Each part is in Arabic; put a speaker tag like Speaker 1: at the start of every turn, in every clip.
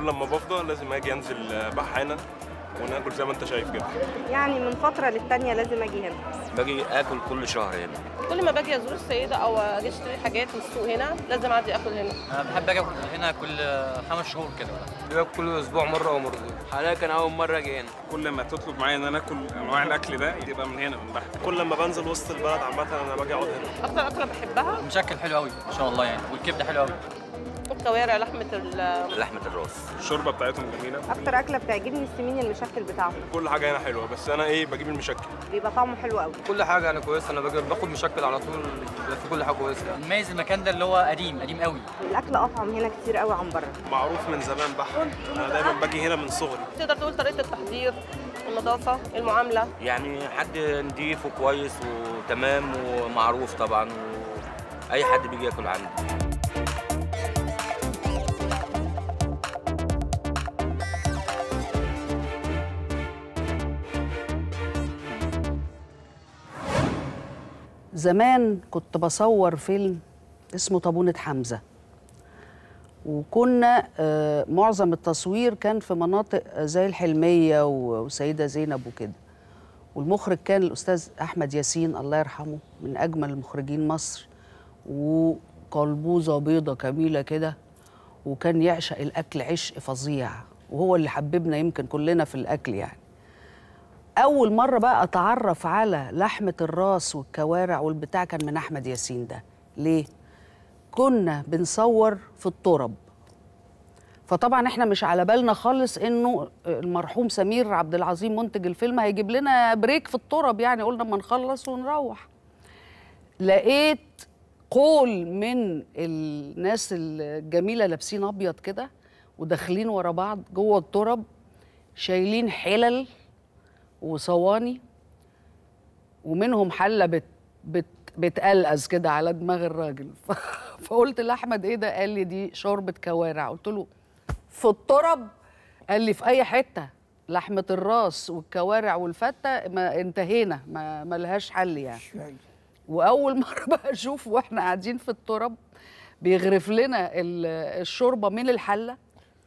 Speaker 1: لما بفضى لازم اجي انزل بحانه وناكل زي ما انت شايف كده.
Speaker 2: يعني من فتره للتانيه لازم اجي هنا.
Speaker 3: باجي اكل كل شهر هنا.
Speaker 4: كل ما باجي ازور السيده او اجي اشتري حاجات من السوق هنا لازم اعدي اكل هنا.
Speaker 5: انا بحب اجي هنا كل 5 شهور كده.
Speaker 6: باكل كل اسبوع مره او مرتين.
Speaker 3: حاليا كان اول مره اجي هنا.
Speaker 1: كل ما تطلب معايا ان انا اكل انواع الاكل ده يبقى من هنا من بحر. كل ما بنزل وسط البلد عامه انا باجي اقعد هنا.
Speaker 4: اكتر اكله بحبها
Speaker 5: مشكل حلو قوي ما شاء الله يعني، والكبده حلوه قوي.
Speaker 4: الكوارع، لحمه
Speaker 3: الراس.
Speaker 1: الشوربه بتاعتهم جميله.
Speaker 2: اكتر اكله بتعجبني السمين المشكل بتاعهم.
Speaker 1: كل حاجه هنا حلوه بس انا بجيب المشكل.
Speaker 2: بيبقى طعمه حلو قوي.
Speaker 6: كل حاجه انا كويسه، انا باخد مشكل على طول، في كل حاجه كويسه.
Speaker 5: المميز المكان ده اللي هو قديم قوي.
Speaker 2: الاكل اطعم هنا كتير قوي عن بره.
Speaker 1: معروف من زمان بحر، انا دايما باجي هنا من صغري.
Speaker 4: تقدر تقول طريقه التحضير، النظافه، المعامله،
Speaker 3: يعني حد نضيف وكويس وتمام ومعروف طبعا، واي حد بيجي ياكل عنده.
Speaker 7: زمان كنت بصور فيلم اسمه طابونة حمزة، وكنا معظم التصوير كان في مناطق زي الحلمية وسيدة زينب وكده، والمخرج كان الأستاذ أحمد ياسين الله يرحمه، من أجمل مخرجين مصر، وقلبوزة بيضة جميلة كده، وكان يعشق الأكل عشق فظيع، وهو اللي حببنا يمكن كلنا في الأكل يعني. أول مرة بقى أتعرف على لحمة الراس والكوارع والبتاع كان من أحمد ياسين ده. ليه؟ كنا بنصور في الترب، فطبعا احنا مش على بالنا خالص انه المرحوم سمير عبد العظيم منتج الفيلم هيجيب لنا بريك في الترب، يعني قلنا اما نخلص ونروح. لقيت قول من الناس الجميلة لابسين أبيض كده وداخلين ورا بعض جوه الترب، شايلين حلل وصواني، ومنهم حله بتقلقز كده على دماغ الراجل. فقلت لاحمد ايه ده؟ قال لي دي شوربه كوارع. قلت له في الترب؟ قال لي في اي حته، لحمه الراس والكوارع والفته ما انتهينا، ما لهاش حل يعني. واول مره بقى اشوف واحنا قاعدين في الترب بيغرف لنا الشوربه من الحله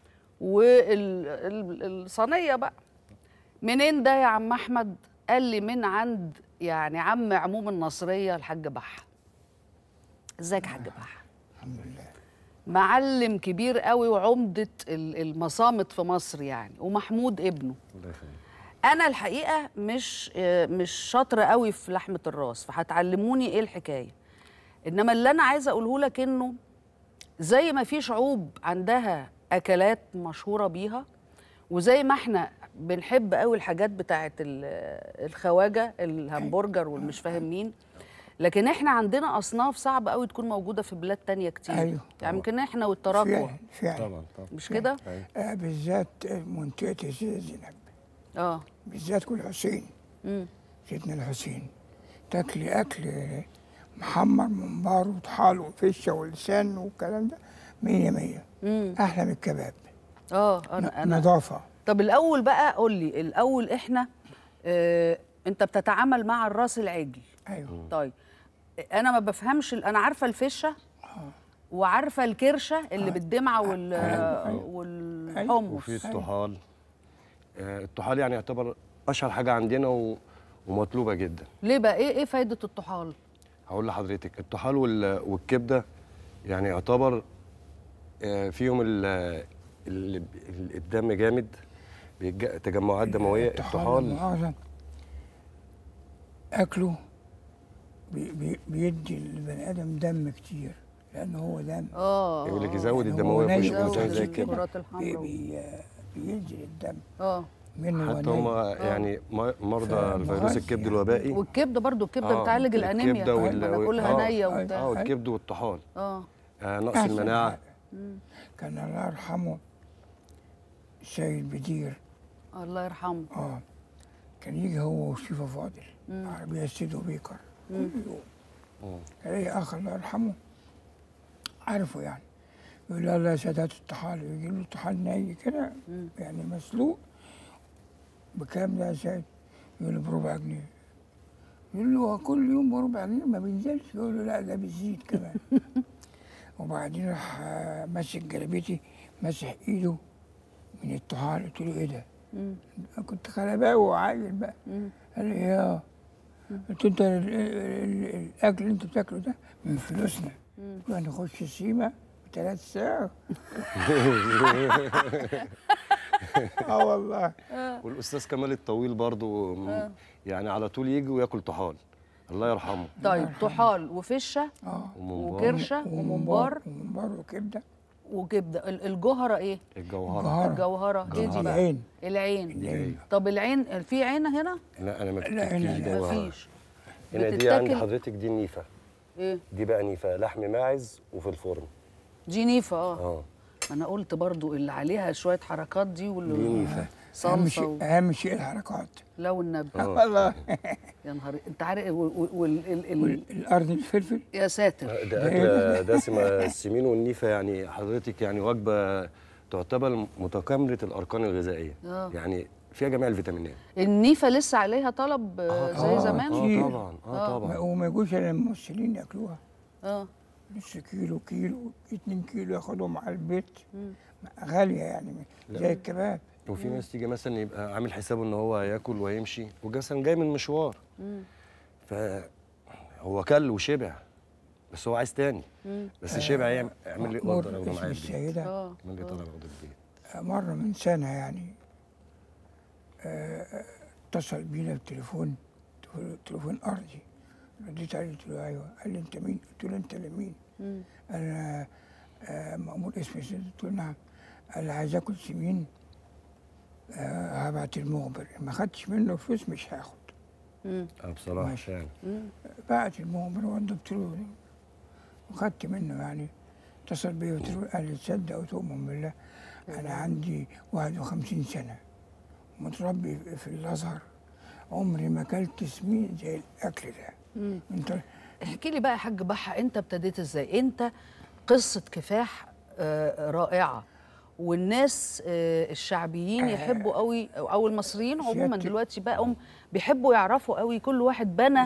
Speaker 7: والصينيه بقى. منين ده يا عم احمد؟ قال لي من عند يعني عم عموم النصريه الحاج بحه. ازيك يا حاج بحه؟
Speaker 8: الحمد لله.
Speaker 7: معلم كبير قوي وعمده المصامت في مصر يعني، ومحمود ابنه.
Speaker 8: الله يخليك.
Speaker 7: انا الحقيقه مش شاطره قوي في لحمه الراس، فهتعلموني ايه الحكايه. انما اللي انا عايزه اقوله لك انه زي ما في شعوب عندها اكلات مشهوره بيها، وزي ما احنا بنحب قوي الحاجات بتاعت الخواجه، الهمبرجر والمش فاهم مين، لكن احنا عندنا اصناف صعب قوي تكون موجوده في بلاد تانية كتير.
Speaker 8: أيوه.
Speaker 7: يعني يمكن احنا والتراكوة.
Speaker 8: فعلا
Speaker 9: طبعا
Speaker 7: مش كده؟
Speaker 8: بالذات منطقه سيدة زينب. بالذات كل حسين. سيدنا الحسين تاكلي اكل محمر ممبار وطحال وفشه ولسان والكلام ده 100 احلى من الكباب.
Speaker 7: انا
Speaker 8: نظافه.
Speaker 7: طب الاول بقى قول لي، الاول احنا انت بتتعامل مع الراس العجل.
Speaker 8: ايوه.
Speaker 7: طيب انا ما بفهمش، انا عارفه الفشه وعارفه الكرشه اللي بالدمعه والحمص،
Speaker 9: وفي الطحال. الطحال يعني يعتبر اشهر حاجه عندنا ومطلوبه جدا.
Speaker 7: ليه بقى؟ ايه فايده الطحال؟
Speaker 9: هقول لحضرتك، الطحال والكبده يعني يعتبر فيهم الدم جامد، تجمعات دمويه.
Speaker 8: الطحال اكله بيدي البني ادم دم كتير، لانه هو دم.
Speaker 9: يقول لك يزود الدمويه في جسم الانسان زي كده.
Speaker 8: بينزل الدم.
Speaker 9: حتى هم يعني مرضى الفيروس الكبد الوبائي.
Speaker 7: والكبده برضو، الكبده بتعالج الانيميا. بناكلها نيه وبتاع.
Speaker 9: والكبد والطحال. نقص المناعه.
Speaker 8: كان الله يرحمه السيد بدير،
Speaker 7: الله يرحمه.
Speaker 8: كان يجي هو وشيفه فاضل عربيه سيدو بيكر كل يوم. الاقي اخ الله يرحمه عارفه يعني، يقول له الله يا سادات الطحال، يجي له طحال ني كده يعني مسلوق. بكام ده يا سيد؟ يقول له بربع جنيه. يقول له كل يوم بربع جنيه ما بينزلش؟ يقول له لا ده بيزيد كمان. وبعدين راح ماسك جلابيتي، ماسح ايده من الطحال. قلت له ايه ده؟ كنت غلباوي وعايل بقى. قال لي يا قلت له انت الاكل اللي انت بتاكله ده من فلوسنا. وانا نخش السيما ب3 ساعات. والله.
Speaker 9: والاستاذ كمال الطويل برضو يعني على طول يجي وياكل طحال، الله يرحمه.
Speaker 7: طيب طحال وفشه
Speaker 9: وممبار
Speaker 7: وكرشه وممبار
Speaker 8: وكبده
Speaker 7: وكبده. الجوهره ايه؟ الجوهره ايه دي بقى؟ العين. طب العين في عين هنا؟
Speaker 9: لا انا ما كنتش جوهره.
Speaker 7: مفيش.
Speaker 9: هنا دي عند حضرتك دي النيفه.
Speaker 7: ايه
Speaker 9: دي بقى نيفه لحم ماعز وفي الفرن.
Speaker 7: دي نيفه. انا قلت برضو اللي عليها شويه حركات دي
Speaker 9: دي نيفه
Speaker 7: صلصه
Speaker 8: اهم شيء الحركات.
Speaker 7: لا والنبي.
Speaker 8: والله.
Speaker 7: يا نهار انت عارف
Speaker 8: الارض الفلفل
Speaker 7: يا ساتر.
Speaker 9: ده اكله دسمه. السمين والنيفه يعني حضرتك يعني وجبه تعتبر متكامله الاركان الغذائيه. يعني فيها جميع الفيتامينات.
Speaker 7: النيفه لسه عليها طلب زي زمان؟
Speaker 9: طبعا.
Speaker 8: وما يجوش الا الممثلين ياكلوها. نص كيلو 2 كيلو ياخدهم على البيت. غاليه يعني زي الكباب.
Speaker 9: وفي ناس تيجي مثلا يبقى عامل حسابه ان هو هياكل ويمشي وجسم جاي من مشوار، فهو كل وشبع بس هو عايز تاني، بس شبع يعمل لي اوردر اخده معايا البيت.
Speaker 8: السيده
Speaker 9: من اللي طلع اخده البيت
Speaker 8: مره من سنه يعني اتصل بينا بتليفون ارضي. رديت عليه قلت له ايوه. قال لي انت مين؟ قلت له انت اللي مين؟ انا مأمور اسم السيد. قلت له نعم. قال لي عايز اكل سمين هبعت المخبر، ما خدتش منه فلوس مش هاخد.
Speaker 9: بصراحه فعلا.
Speaker 8: بعت المخبر وضبت له وخدت منه يعني. اتصل بيا قلت له قال لي تصدق وتؤمن بالله انا عندي 51 سنه متربي في الازهر، عمري ما اكلت سمين زي الاكل ده. انت
Speaker 7: احكي لي بقى يا حاج بحة، انت ابتديت ازاي؟ انت قصه كفاح رائعه، والناس الشعبيين يحبوا قوي، او المصريين عموما دلوقتي بقوا بيحبوا يعرفوا قوي كل واحد بنى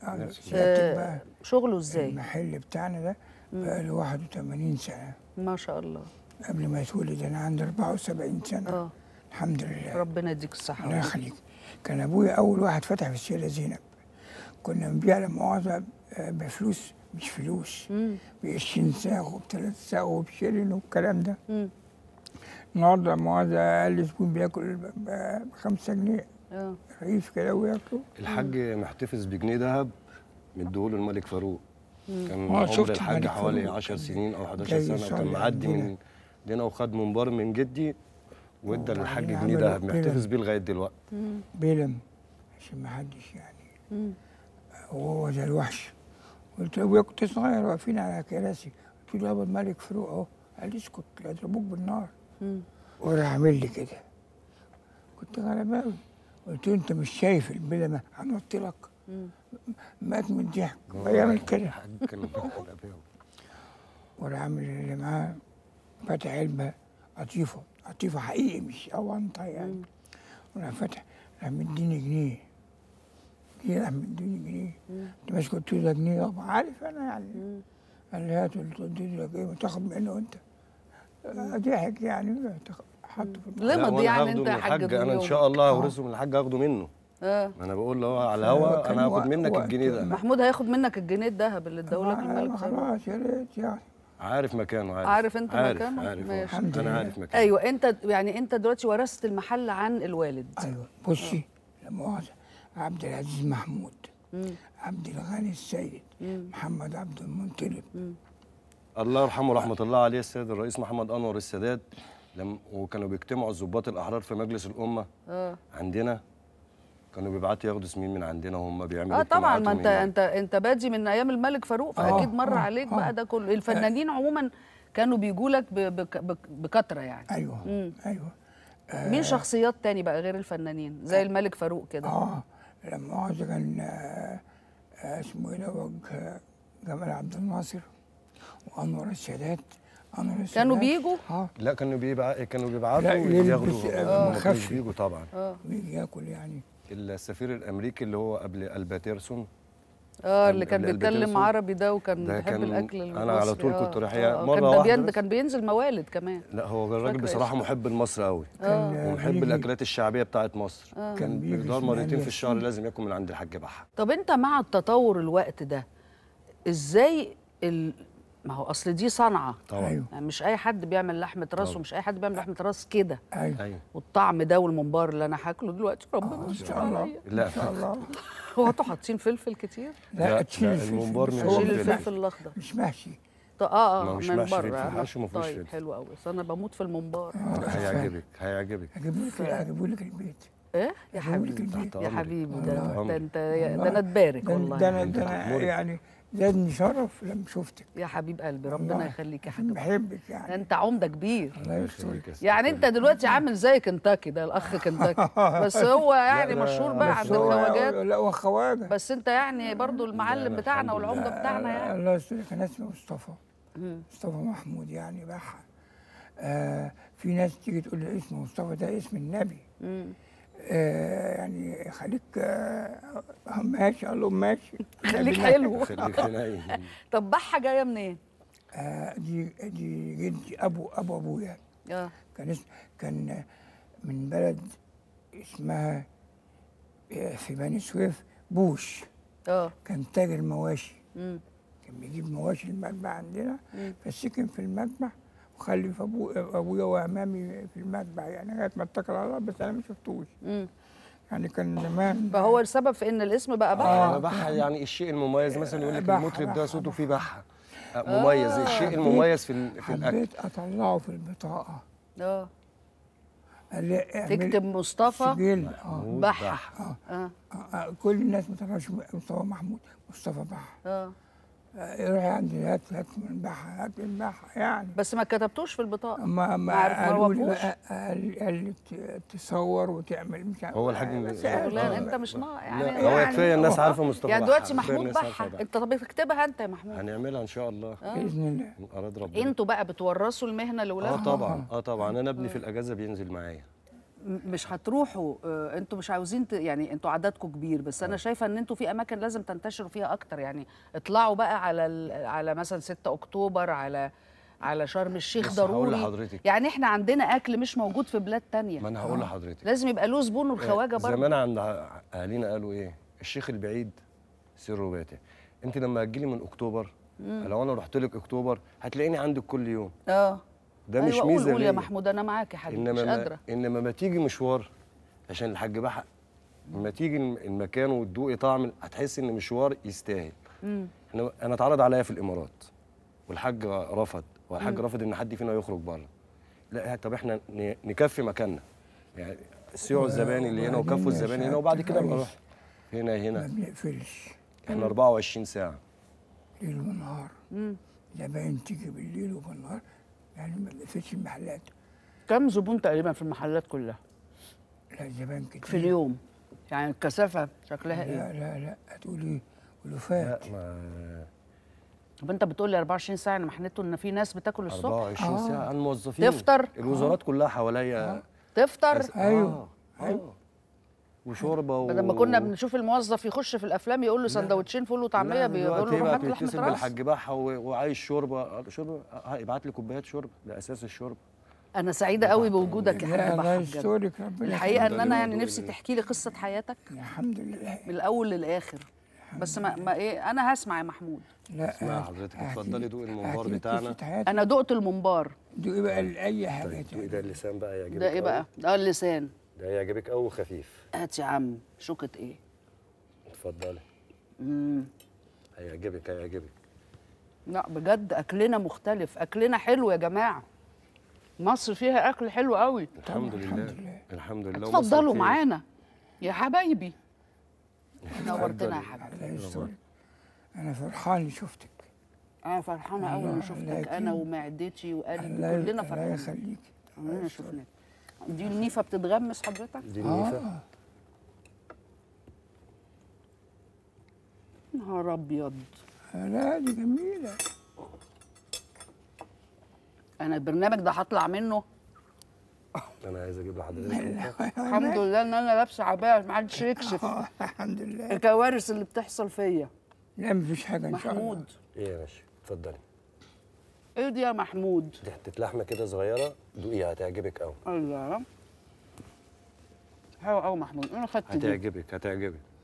Speaker 7: شغله ازاي.
Speaker 8: المحل بتاعنا ده بقى له 81 سنه
Speaker 7: ما شاء الله.
Speaker 8: قبل ما يتولد انا عندي 74 سنه. الحمد لله.
Speaker 7: ربنا يديك الصحه.
Speaker 8: الله يخليك. كان ابويا اول واحد فتح في السيده زينب. كنا بنبيع لمؤاخذه بفلوس مش فلوس، ب20 ساغ وب3 ساغ وبشيرين والكلام ده. النهارده مؤاخذه اقل زبون بياكل ب5 جنيه. رغيف كده وياكله.
Speaker 9: الحاج محتفظ بجنيه ذهب مديهوله الملك فاروق. كان عمر الحاج حوالي 10 سنين او 11 سنه، وكان معدي من دينا وخد منبار من جدي وادى للحاج جنيه ذهب محتفظ بيه لغايه دلوقتي.
Speaker 8: بيلم عشان ما حدش يعني. وهو زي الوحش. قلت له ابويا كنت صغير واقفين على كراسي. قلت له يابا الملك فاروق اهو. قال لي اسكت لا يضربوك بالنار. وراح عامل لي كده. كنت غلباوي. قلت له انت مش شايف البلمه هنط لك؟ مات من الضحك ويعمل كده. وراح عامل اللي معاه فتح علبه قطيفه حقيقي مش اونطه يعني. وراح فتح راح مديني جنيه. راح مديني جنيه. انت ماسك قلت له ده جنيه يابا عارف انا يعني. قال لي هات. قلت له ايه تاخد منه انت؟ ضحك يعني حطه في
Speaker 7: ليه ما يعني انت يا حاج؟
Speaker 9: انا ان شاء الله هورثه من الحاج هاخده منه. ما انا بقول له على الهوا انا هاخد منك الجنيه ده.
Speaker 7: محمود هياخد منك الجنيه الذهب اللي اداهولك الملك فاروق.
Speaker 8: خلاص يا ريت يعني.
Speaker 9: عارف مكانه.
Speaker 7: عارف انت مكانه؟
Speaker 9: عارف. انا عارف مكانه.
Speaker 7: ايوه انت دلوقتي ورثت المحل عن الوالد.
Speaker 8: ايوه بصي لا مؤاخذه عبد العزيز محمود، عبد الغني السيد، محمد عبد المنطلب.
Speaker 9: الله يرحمه رحمه الله عليه السيد الرئيس محمد انور السادات، وكانوا بيجتمعوا الضباط الاحرار في مجلس الامه عندنا، كانوا بيبعتوا ياخدوا سمين من عندنا وهم بيعملوا
Speaker 7: طبعا. ما انت بادي من ايام الملك فاروق، فاكيد مر عليك بقى ده كله. الفنانين عموما كانوا بيجوا لك بكثره يعني.
Speaker 8: ايوه ايوه.
Speaker 7: مين شخصيات تاني بقى غير الفنانين زي الملك فاروق كده؟
Speaker 8: لما كان اسمه ايه ده جمال عبد الناصر وانور السادات.
Speaker 7: كانوا بيجوا؟
Speaker 9: لا كانوا بيبعتوا ياخدوا. ما كانوش بيجوا طبعا.
Speaker 8: بيجي ياكل يعني.
Speaker 9: السفير الامريكي اللي هو قبل الباتيرسون
Speaker 7: اللي كان بيتكلم عربي ده وكان
Speaker 9: ده
Speaker 7: بيحب الاكل المصري.
Speaker 9: انا على طول كنت رايح مره
Speaker 7: كان
Speaker 9: واحده
Speaker 7: ده كان بينزل موالد كمان.
Speaker 9: لا هو الراجل بصراحه محب لمصر قوي ومحب الاكلات الشعبيه بتاعت مصر. كان بيقدر مرتين في الشهر لازم ياكل من عند الحاج بحة.
Speaker 7: طب انت مع التطور الوقت ده ازاي ما هو اصل دي صنعه
Speaker 9: طبعا
Speaker 7: يعني مش اي حد بيعمل لحمه راس ومش اي حد بيعمل لحمه راس كده.
Speaker 8: ايوه
Speaker 7: والطعم ده والممبار اللي انا هاكله دلوقتي ربنا
Speaker 8: ان شاء الله
Speaker 9: لا
Speaker 8: ان شاء الله.
Speaker 7: هو انتوا حاطين فلفل كتير؟
Speaker 8: لا تشيل
Speaker 9: الممبار من
Speaker 7: شيل الفلفل الاخضر
Speaker 8: مش محشي.
Speaker 9: مش
Speaker 7: من
Speaker 9: محشي
Speaker 7: بره
Speaker 9: فلفل، محشي ما فيهوش
Speaker 7: طيب
Speaker 9: فلفل.
Speaker 7: حلو قوي بس انا بموت في الممبار.
Speaker 9: هيعجبك هيعجبك.
Speaker 8: هجيبه لك البيت.
Speaker 7: ايه يا حبيبي
Speaker 8: البيت.
Speaker 7: يا حبيبي ده انت
Speaker 8: والله.
Speaker 7: ده انا اتبارك والله.
Speaker 8: ده انا يعني زادني شرف لما شفتك.
Speaker 7: يا حبيب قلبي ربنا يخليك يا حبيبي.
Speaker 8: بحبك يعني.
Speaker 7: انت عمده كبير.
Speaker 8: الله يسترك.
Speaker 7: يعني انت دلوقتي عامل زي كنتاكي ده الاخ كنتاكي بس هو يعني مشهور بقى عند الخواجات.
Speaker 8: لا هو خواجه
Speaker 7: بس انت يعني برضو المعلم بتاعنا والعمده بتاعنا يعني.
Speaker 8: الله يسترك. انا اسمي مصطفى محمود يعني بحة. في ناس تيجي تقول لي اسم مصطفى ده اسم النبي. يعني خليك ماشي. قال له ماشي
Speaker 7: خليك حلو.
Speaker 9: خليك حنين.
Speaker 7: طب بحة جايه منين؟
Speaker 8: دي جدي ابو ابويا. كان من بلد اسمها في بني سويف بوش. كان تاجر مواشي. كان بيجيب مواشي المذبح عندنا فسكن في المذبح وخلف ابويا وامامي في المذبح يعني لغايه ما اتكل على الله بس انا ما شفتوش. يعني كان زمان.
Speaker 7: فهو السبب في ان الاسم بقى بحة.
Speaker 9: بحة يعني الشيء المميز مثلا يقول لك المطرب ده صوته فيه بحة مميز. الشيء المميز في الاكل.
Speaker 8: حبيت اطلعه في البطاقه.
Speaker 7: تكتب مصطفى بحة.
Speaker 8: كل الناس ما تعرفش مصطفى محمود مصطفى بحة. يروح عندي هات من بحة هات من بحة يعني.
Speaker 7: بس ما كتبتوش في البطاقة.
Speaker 8: ما قالوا لي قال لي تصور وتعمل مش عارف.
Speaker 9: هو الحاج
Speaker 7: انت مش يعني
Speaker 9: هو كفايه الناس عارفه مصطفى
Speaker 7: يعني دلوقتي محمود بحة. انت طب تكتبها انت يا محمود.
Speaker 9: هنعملها ان شاء الله
Speaker 8: باذن الله.
Speaker 9: اراد ربنا.
Speaker 7: انتوا بقى بتورثوا المهنه لاولادكم؟
Speaker 9: طبعا طبعا. انا ابني في الاجازه بينزل معايا.
Speaker 7: مش هتروحوا انتوا مش عاوزين يعني انتوا عددكم كبير بس انا شايفه ان انتوا في اماكن لازم تنتشروا فيها اكتر يعني اطلعوا بقى على مثلا 6 اكتوبر على شرم الشيخ ضروري.
Speaker 9: هقول لحضرتك
Speaker 7: يعني احنا عندنا اكل مش موجود في بلاد تانية.
Speaker 9: ما انا هقول لحضرتك
Speaker 7: لازم يبقى له زبون والخواجه برضه.
Speaker 9: زمان عند اهالينا قالوا ايه الشيخ البعيد سره باتع. انت لما هتجيلي من اكتوبر لو انا رحت لك اكتوبر هتلاقيني عندك كل يوم. ده مش ميزه.
Speaker 7: قول يا محمود انا معاك يا حبيبي مش قادره.
Speaker 9: انما ما تيجي مشوار عشان الحاج بحق لما تيجي المكان وتدوقي طعم هتحس ان مشوار يستاهل. انا اتعرض عليا في الامارات والحاج رفض والحاج رفض ان حد فينا يخرج بره. لا طب احنا نكفي مكاننا يعني سيعوا الزبائن اللي هنا وكفوا الزبائن هنا وبعد كده نروح هنا
Speaker 8: ما بنقفلش.
Speaker 9: احنا 24 ساعه
Speaker 8: ليل ونهار. زباين تيجي بالليل وبالنهار يعني ما بنقفلش المحلات.
Speaker 7: كم زبون تقريبا في المحلات كلها؟
Speaker 8: لا زبائن كتير
Speaker 7: في اليوم يعني الكثافه شكلها ايه؟
Speaker 8: لا هتقولي ألوفات.
Speaker 7: طب انت بتقول لي 24 ساعه انا محنته ان في ناس بتاكل الصبح
Speaker 9: 24 ساعه الموظفين
Speaker 7: تفطر
Speaker 9: الوزارات كلها حواليا
Speaker 7: تفطر
Speaker 8: ايوه
Speaker 9: وشوربه
Speaker 7: بدل ما كنا بنشوف الموظف يخش في الافلام يقول له سندوتشين فول وطعميه بيقول له روح هات لحمه راس.
Speaker 9: بالحاج بحة وعايز شوربه يبعت لي كوبايات شوربه ده اساس الشوربه.
Speaker 7: انا سعيده قوي بوجودك يا حاج بحة.
Speaker 8: يسترك ربنا.
Speaker 7: الحقيقه ان انا يعني نفسي تحكي لي قصه حياتك
Speaker 8: الحمد لله
Speaker 7: من الاول للاخر بس ما ايه انا هسمع يا محمود.
Speaker 8: لا
Speaker 9: اسمع حضرتك اتفضلي دوقي الممبار بتاعنا.
Speaker 7: انا دقت الممبار.
Speaker 8: دوقي بقى اي حاجه.
Speaker 9: دوقي ده اللسان بقى يعجبك.
Speaker 7: ده ايه بقى؟ ده اللسان
Speaker 9: ده يعجبك قوي وخفيف.
Speaker 7: هات يا عم شوكة ايه؟
Speaker 9: اتفضلي. هيعجبك. لا
Speaker 7: بجد اكلنا مختلف، اكلنا حلو يا جماعه. مصر فيها اكل حلو قوي.
Speaker 9: الحمد لله.
Speaker 7: اتفضلوا معانا يا حبايبي. نورتنا يا حبيبي.
Speaker 8: انا فرحان شفتك.
Speaker 7: انا فرحانه قوي اني شفتك انا ومعدتي وقلبي كلنا فرحانين.
Speaker 8: الله يخليك.
Speaker 7: كلنا شفناك. دي النيفه بتتغمس حضرتك؟
Speaker 9: دي النيفه.
Speaker 7: نهار ابيض.
Speaker 8: لا دي جميله.
Speaker 7: انا البرنامج ده هطلع منه.
Speaker 9: انا عايز اجيب لحضرتك
Speaker 7: الحمد لله ان انا لابسه عبايه ما حدش يكشف.
Speaker 8: الحمد لله.
Speaker 7: الكوارث اللي بتحصل فيا.
Speaker 8: لا مفيش حاجه ان شاء الله.
Speaker 7: محمود،
Speaker 9: ايه يا باشا اتفضلي.
Speaker 7: ايه دي يا محمود؟
Speaker 9: دي حته لحمه كده صغيره، دوقيها هتعجبك قوي.
Speaker 7: الله، حلو قوي محمود، انا خدت دي.
Speaker 9: هتعجبك.